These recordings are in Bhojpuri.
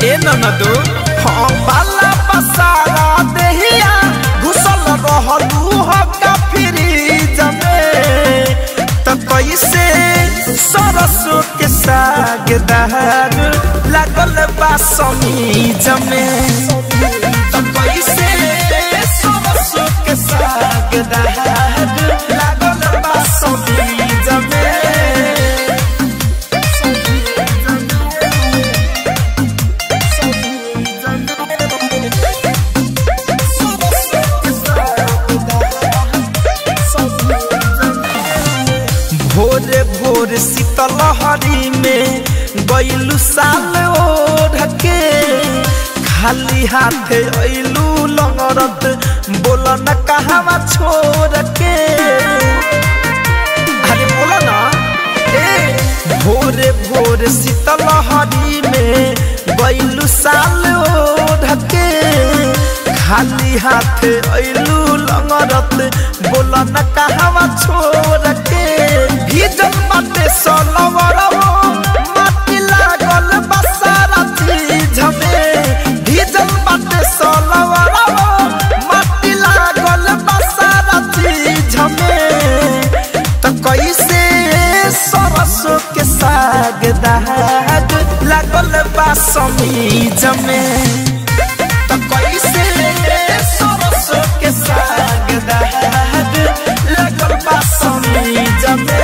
ए ननदो हाँ बाला पसारा देहिया घुसल रहलू हो फ्रिज में तो कैसे सरसों के साग दाग लागल बा समीज में तो कैसे सरसों के साग दाग लागल बा समीज में भोरे भोर शीतलहरी में गईलू साल ओढ़ के खाली हाथे अइलू लंगरत बोल न कहवा छोड़ के अरे बोला ना भोरे भोर शीतलहरी में गईलू साल ओढ़ के खाली हाथे अइलू लंगरत बोल न कहवा छोड़ के भीजल बाटे सलवरवो माटी लागल बसारा चीज में भीजल बाटे सलवरवो माटी लागल बसारा चीज में तो कैसे सरसों के साग दाग लागल बा समीज में तो कैसे सरसों के साग दाग लागल बा समीज में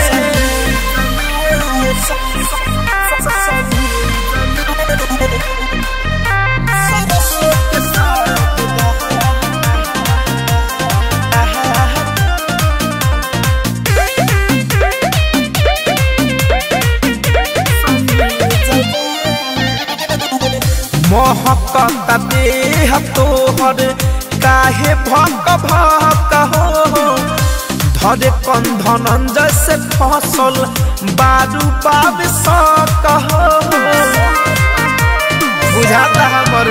महकता देह तोहर काहे भक भक हो धरे कंधन जैसे फसल बारू पाव सक हो बुझाता हमर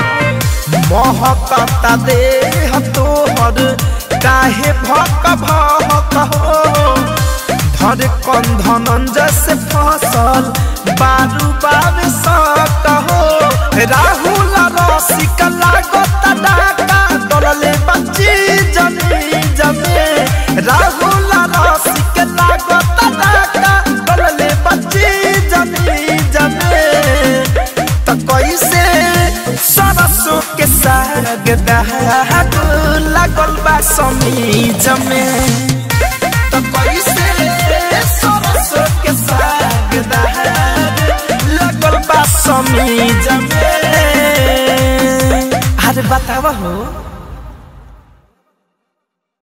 महकता देह तोहर काहे भक भक हो धरे कंधन जैसे फसल बारू पाव सक हो राहुल रसिक लागत डाका डरले बच्ची जमी जमे राहुल रसिक लागत डाका डरले बच्ची जमी जमे तो कैसे सरसों के साग दाग लागल बा समीज में तो कैसे सरसों के साग दाग लागल बा समीज में अरे बतावा हो।